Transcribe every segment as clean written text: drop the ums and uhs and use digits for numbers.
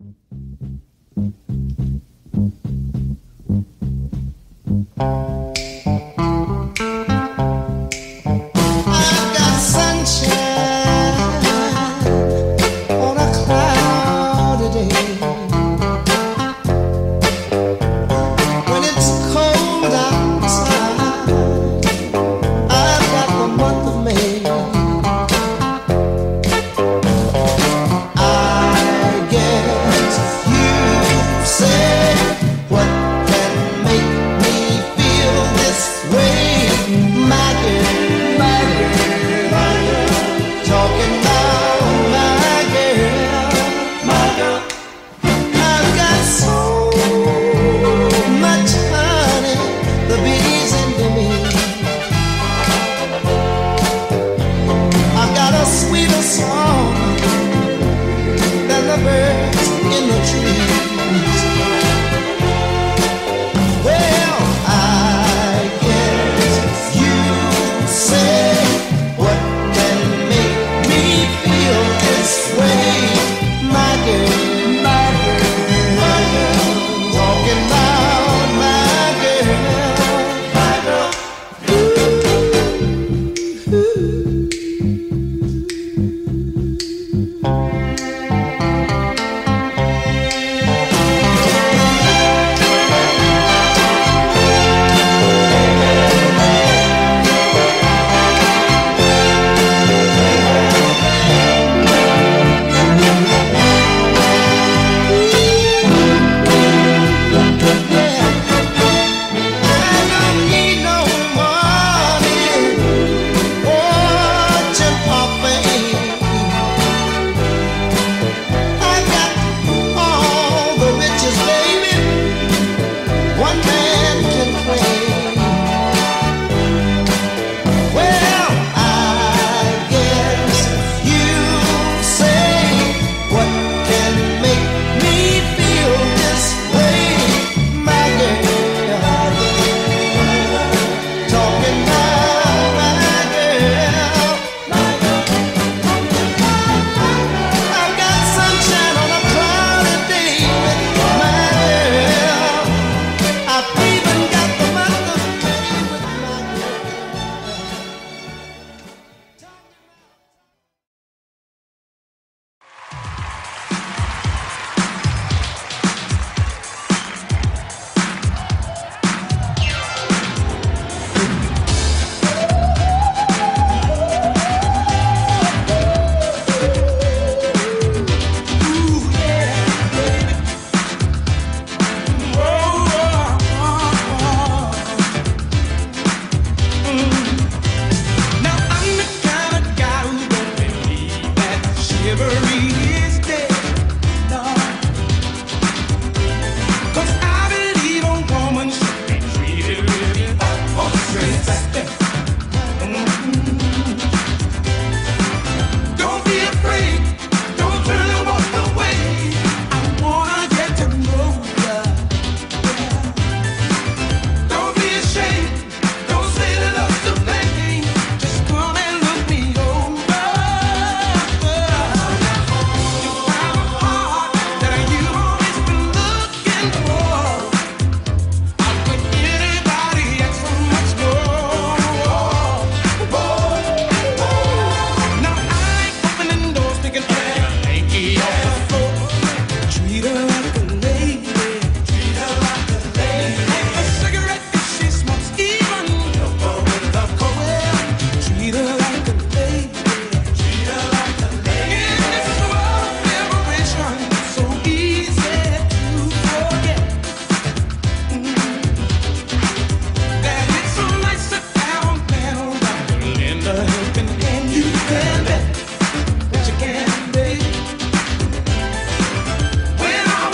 When I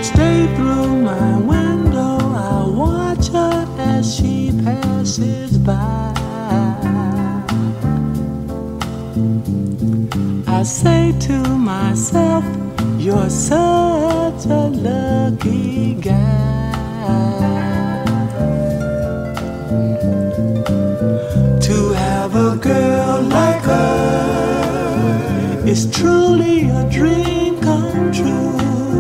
Straight through my window, I watch her as she passes by. I say to myself, you're such a lucky guy to have a girl like her. It's truly a dream come true.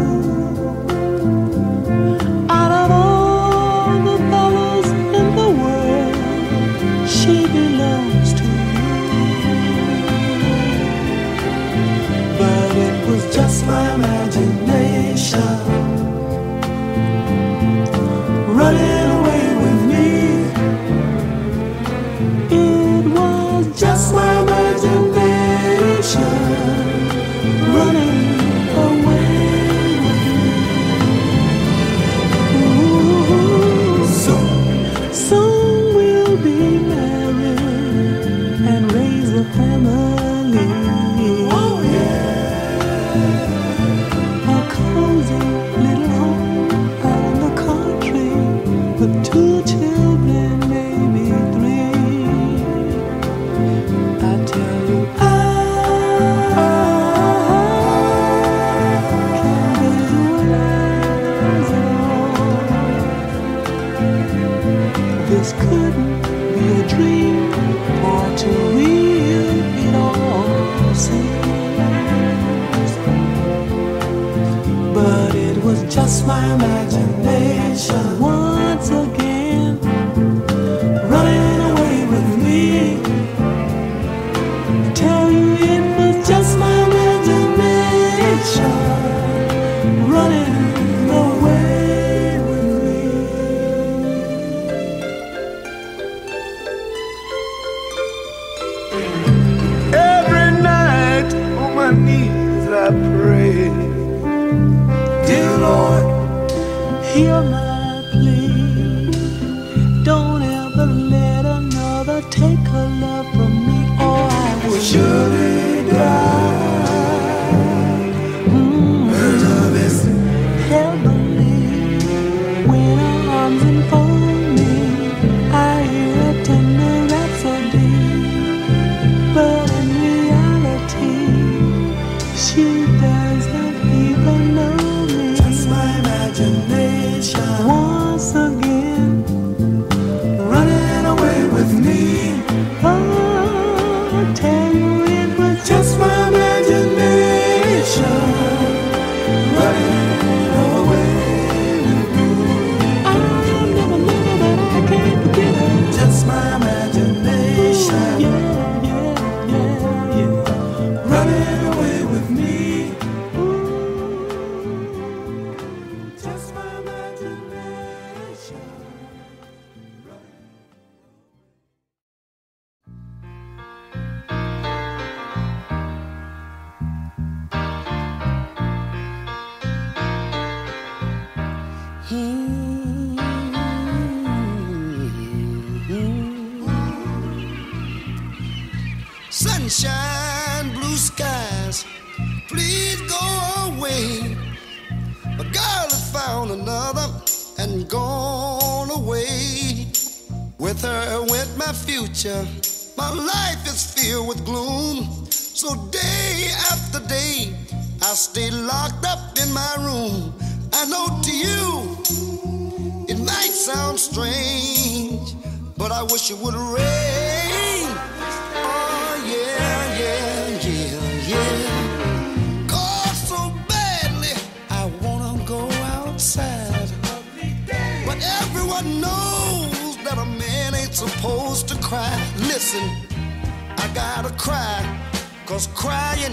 Out of all the fellas in the world, she belongs to you. But it was just my imagination running away with me. It was just my imagination running away with me. Ooh, soon we'll be married and raise a family. Oh yeah, a cozy little home out in the country with 2 children, maybe 3. I tell you, I can't visualize it all. This couldn't be a dream, or too real it all seems. But it was just my imagination once again running away with me. Tell you it was just my imagination running away with me. Every night on my knees I pray, dear Lord, hear my plea. Don't ever let another take her love from me, or I will surely die. Love is heavenly when her arms enfold me. I hear a tender rhapsody, but in reality, she doesn't even know me. Just my imagination once again running away with me. Oh, I tell you it was just my imagination running away with me. I'll never know that I can't forget her. Just my imagination. Yeah, yeah, yeah, yeah. Running away with me. Just my imagination. Sunshine, blue skies, please go away. A girl has found another and gone away. With her went my future. My life is filled with gloom. So day after day, I stay locked up in my room. I know to you, it might sound strange, but I wish it would rain. Oh yeah, yeah, yeah, yeah. Cause so badly I wanna go outside, but everyone knows that a man ain't supposed to cry. Listen, I gotta cry, cause crying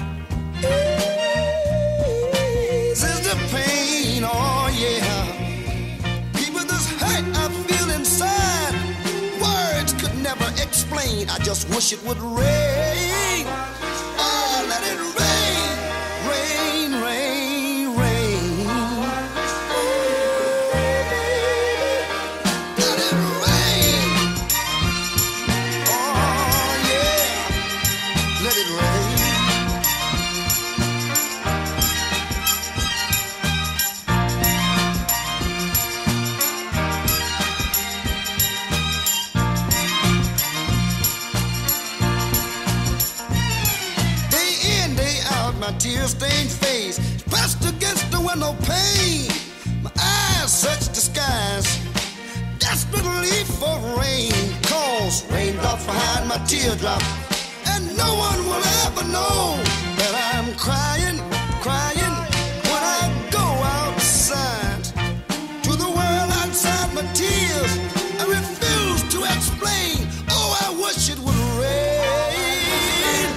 eases the pain. Oh yeah, people, this hurt I feel inside, words could never explain. I just wish it would rain. Oh, let it rain, rain, rain, rain. Let it rain. Oh yeah, let it rain. tear-stained face, pressed against the window pane. My eyes search the skies, desperately for rain. Cause raindrops behind my teardrop, and no one will ever know that I'm crying, crying when I go outside. To the world outside my tears, I refuse to explain. Oh, I wish it would rain.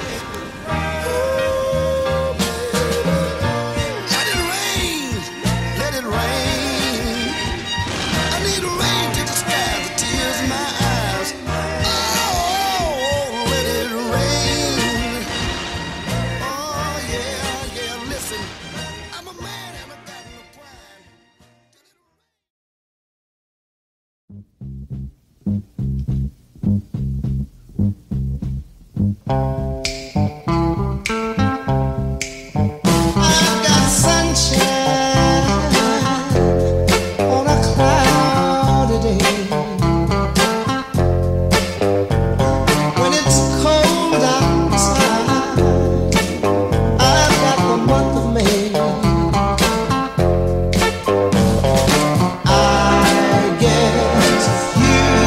Oh, baby. Let it rain, let it rain. I need rain to disguise the tears in my eyes. Oh, let it rain. Oh, yeah, yeah, listen. I'm a man and I got no pride. I've got sunshine on a cloudy day. When it's cold outside, I've got the month of May. I guess you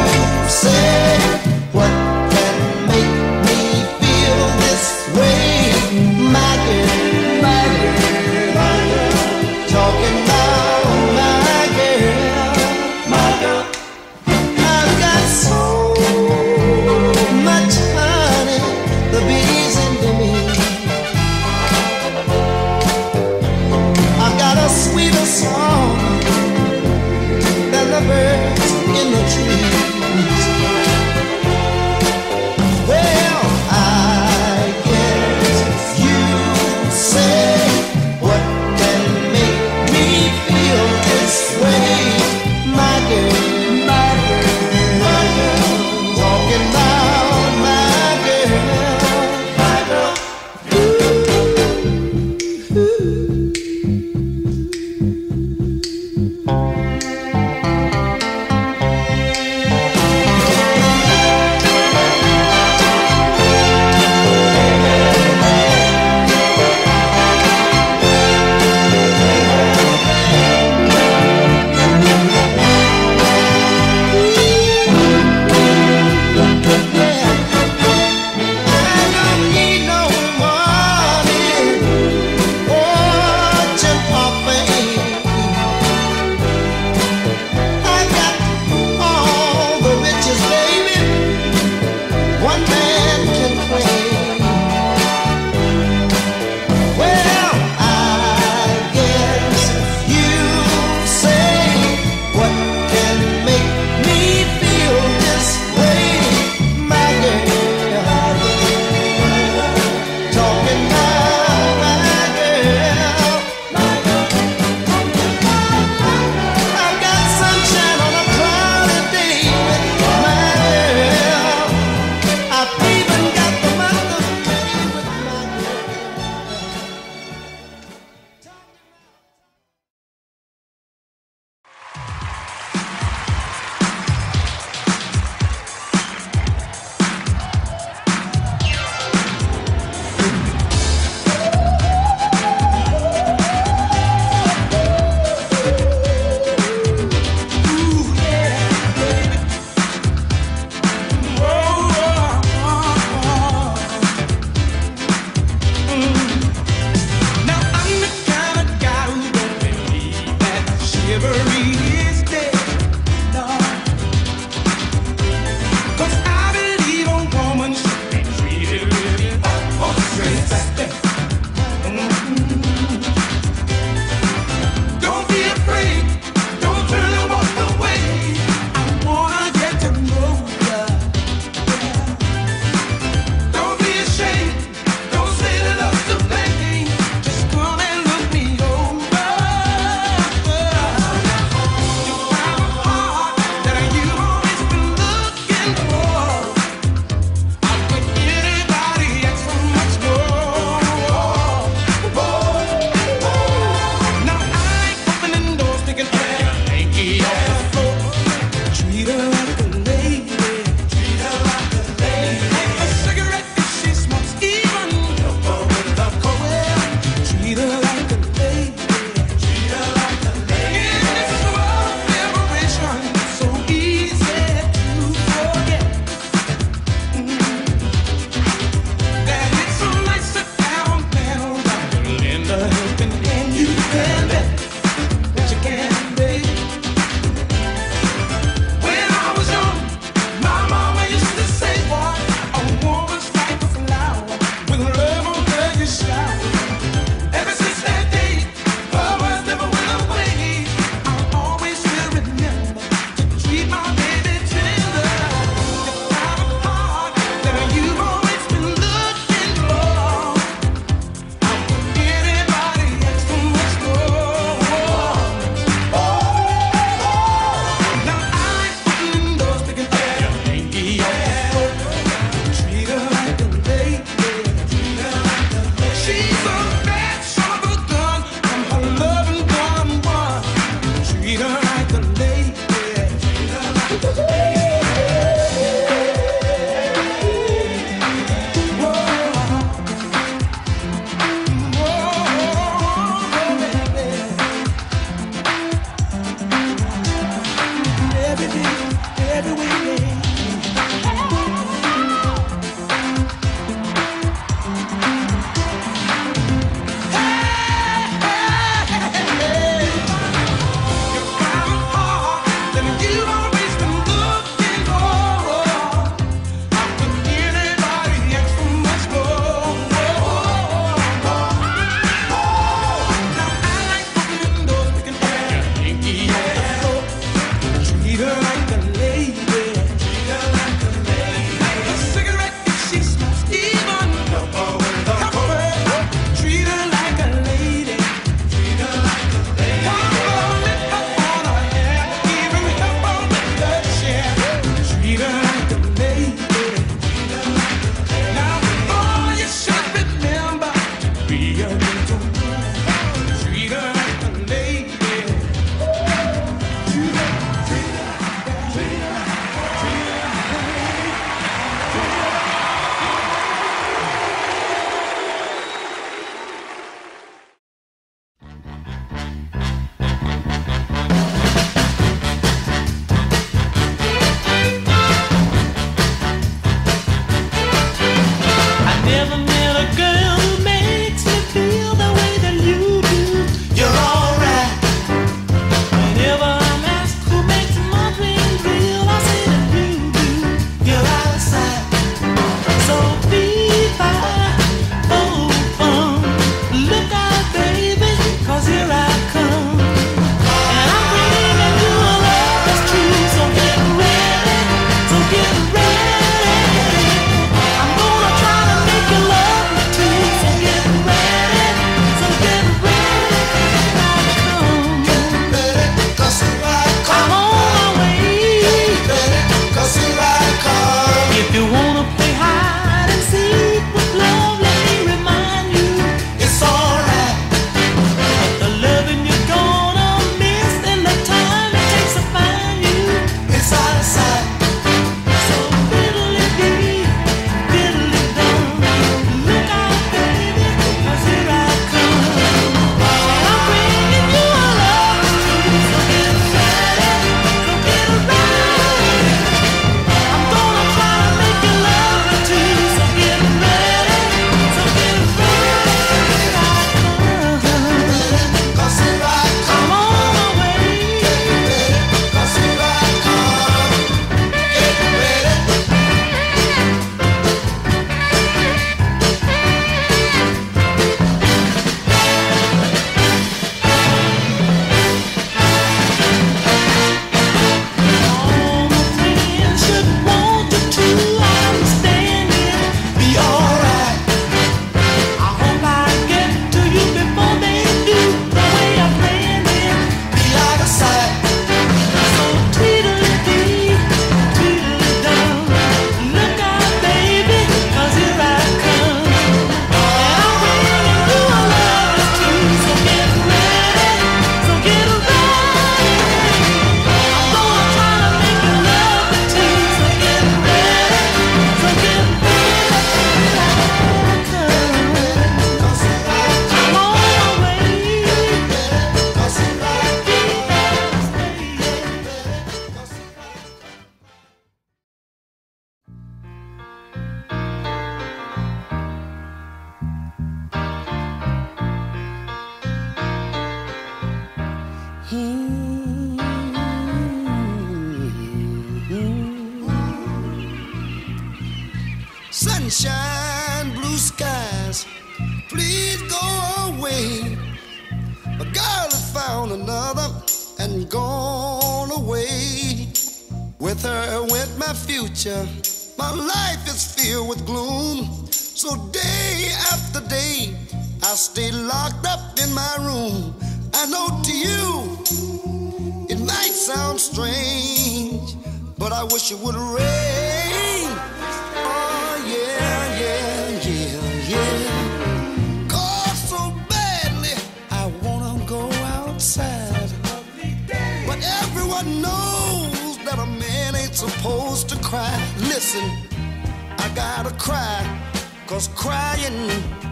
sunshine, blue skies, please go away. A girl has found another and gone away. With her went my future. My life is filled with gloom. So day after day, I stay locked up in my room. I know to you, it might sound strange, but I wish it would rain. Oh yeah, yeah, yeah, yeah. Cause so badly I wanna go outside, but everyone knows that a man ain't supposed to cry. Listen, I gotta cry, cause crying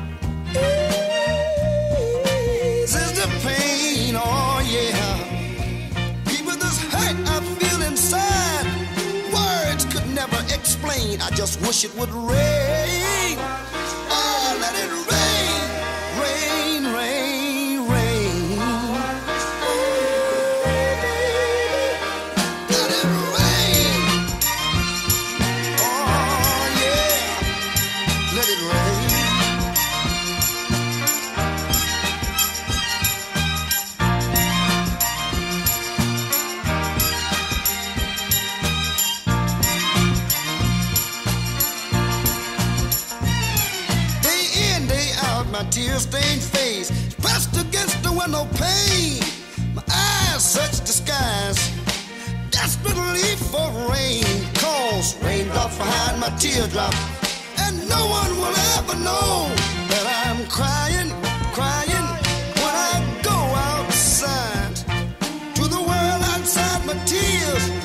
is the pain. Oh yeah, people, this hurt I feel inside, words could never explain. I just wish it would rain. Oh, let it rain, rain, rain, rain. Let it rain. Oh yeah, let it rain. My tear-stained face pressed against the window pane. My eyes search the skies desperately for rain. Cause raindrops behind my teardrop, and no one will ever know that I'm crying, crying when I go outside to the world outside. My tears